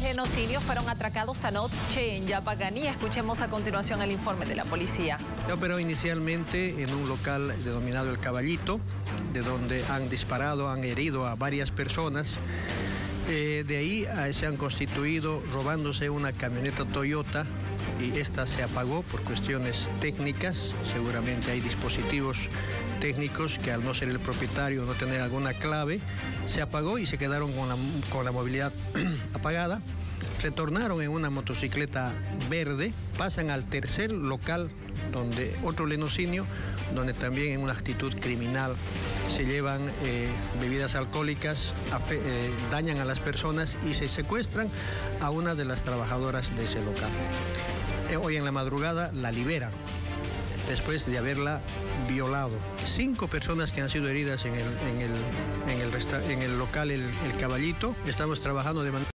genocidios fueron atracados anoche en Yapaganí. Escuchemos a continuación el informe de la policía. Se operó inicialmente en un local denominado El Caballito, de donde han disparado, han herido a varias personas. De ahí se han constituido robándose una camioneta Toyota y esta se apagó por cuestiones técnicas. Seguramente hay dispositivos técnicos que al no ser el propietario, no tener alguna clave, se apagó y se quedaron con la movilidad apagada. Retornaron en una motocicleta verde, pasan al tercer local, donde otro lenocinio, donde también en una actitud criminal se llevan bebidas alcohólicas, dañan a las personas y se secuestran a una de las trabajadoras de ese local. Hoy en la madrugada la liberan, después de haberla violado. 5 personas que han sido heridas en el local El Caballito. Estamos trabajando de manera